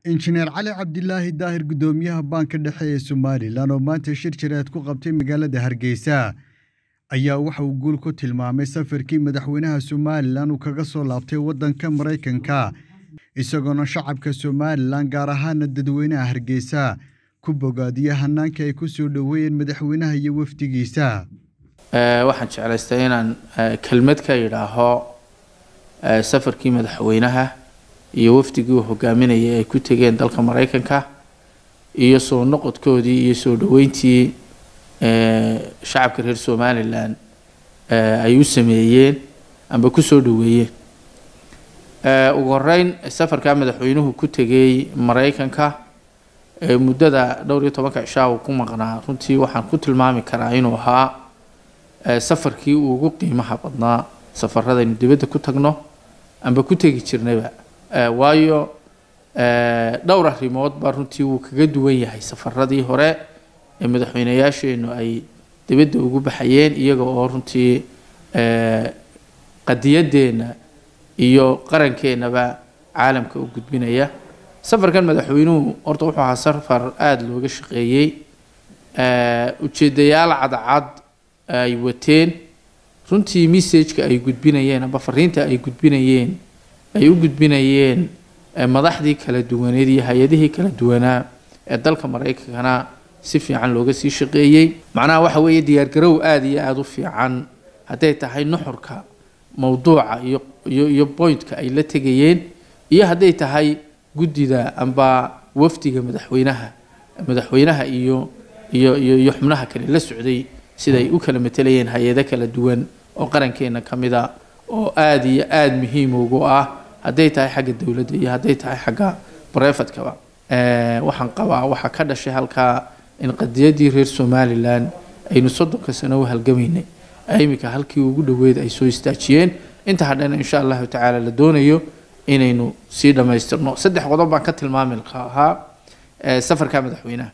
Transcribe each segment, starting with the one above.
injineer Cali Cabdilaahi Daahir gudoomiyaha banka dhexe ee Soomaaliland oo maanta shir jireed ku qabtay magaalada Hargeysa ayaa waxa uu guul ku tilmaamay safarkii madaxweynaha Soomaaliland uu kaga soo laabtay wadanka Mareykanka isagoo shacabka Soomaaliland gaar ahaan dadweynaha Hargeysa ku bogaadiyay hanaanka ay ku soo dhaweeyeen madaxweynaha iyo wafdigiisa waxaan jeclaystay inaan kelmad ka yiraaho safarkii madaxweynaha iyo wafdigii uu hogaaminayay ay ku tageen dalka Mareykanka iyo soo noqodkoodii iyo soo dhaweyntii shacabka reer Soomaaliland ay u sameeyeen amba ku soo dhaweeyeen ugu horeyn safarka madaxweynuhu ku tagay Mareykanka muddada dhowr iyo 10 cisho ku maqnaa runtii waxaan ku tilmaami karaa inuu ahaa safarkii ugu qiimaha badnaa safarrada in dibadda ku tagno amba ku tagi jirnayba waayo dhowr arrimood baa runtii uu kaga duwan yahay safarradii hore ee madaxweynayaasheenu ay dibadda ugu baxayeen iyaga oo runtii qadiyadeena iyo qarankeenaba caalamka u gudbinaya safarkan madaxweynuhu horta wuxuu ahaa safar aad looga shaqeeyay ujeedayaal cadcad ay wateen runtii message-ka ay gudbinayeen aba fariinta ay gudbinayeen ay u gudbinayeen madaxdii kala duwaneed iyo hay'adihii kala duwanaa ee dalka Mareykankana si fiican looga sii shaqeeyay macnaha waxa weeye diyaar garow aad iyo aad u fiican haday tahay nuxurka mawduuca iyo point-ka ay la tagayeen iyo haday tahay gudida amba wafdiga madaxweynaha iyo xubnaha kale la socday siday u kala metelayeen hay'ado kala duwan oo qarankeena kamida oo aad iyo aad muhiim ugu ah haday tahay xagga dawladda iyo haday tahay xagga private-kaba waxaan qabaa waxa ka dhashay halka in qadiyadii reer Soomaaliland aynu 30 sano u halgamaynay imika halkii ugu dhaweed ay soo istaajiyeen inta hadana insha Allah ta'ala la doonayo inaynu si dhameystirno saddex qodob baan ka tilmaami lahaa safarka madaxweynaha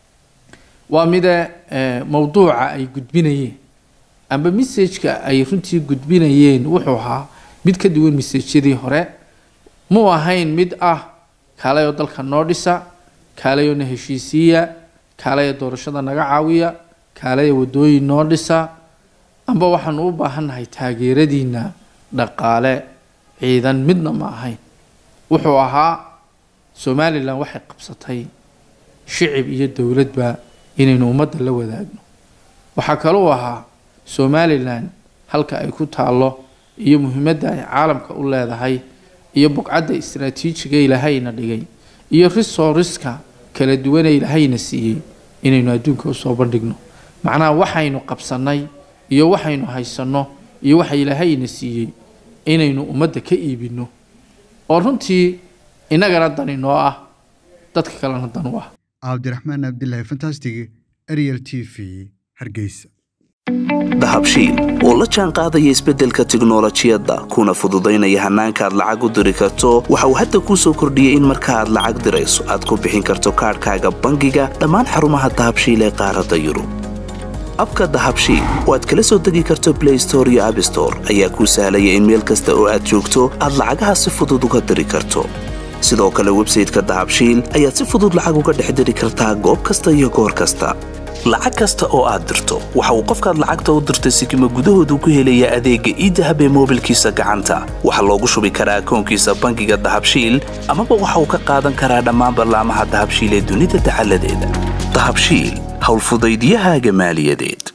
waa mid mawduuca ay gudbinayeen amba message-ka ay runtii gudbinayeen wuxuu ahaa mid ka duwan message-yadii hore ma ahayn mid kaalayo dalka noo dhisa kaalayo na heshiisiya kaalayo doorashada naga caawiya kaalayo wadooyin noo dhisa amba waxaan u baahanahay taageeradiina dhaqaale ciidan midna ma ahayn wuxuu ahaa Soomaaliland waxay qabsatay shicib iyo dawladba inaynu ummadda la wadaagno waxa kale oo ahaa Soomaaliland halka ay ku taalo iyo muhiimadda ay caalamka u leedahay iyo buqcadda istiraatiijiga Ilaahayna dhigay iyo resource-ka kala duwan ee Ilaahayna siiyay inaynu adduunka u soo bandhigno macnaha waxaynu qabsanay iyo waxaynu haysano iyo waxa Ilaahayna siiyay inaynu ummadda ka iibino oo runtii inagana dani noo dadka kalena dan u Abdiraxmaan Abdullaahi Fantastic Ariel TV Hargeysa dahabshiil oo la jaan qaadaya isbeddelka tiknoolajiyadda kuna fududeynaya hanaanka aad lacag u diri karto waxa uu hadda ku soo kordhiyay in marka aad lacag dirayso aad ku bixin karto kaarkaaga bangiga dhammaan xarumaha dahabshiil ee qaaradda Yurub abka dahabshiil oo aad kala soo degi karto Play Store iyo App Store ayaa kuu sahlaya in meel kasta oo aad joogto aad lacagaha si fudud uga diri karto sidoo kale website-ka dahabshiil ayaad si fudud lacag uga dhex diri kartaa goob kasta iyo goor kasta lacag kasta oo aad dirto waxa uu qofkaad lacagta u dirtay sikimo gudahoodu ku helaya adeegga e-dahab ee moobilkiisa gacanta waxa loogu shubi karaa akoonkiisa bangiga dahabshiil ama waxa uu ka qaadan karaa dhammaan barnaamijyada dahabshiil ee dunida dacaladeeda dahabshiil hawl fudaydiyahaaga maaliyadeed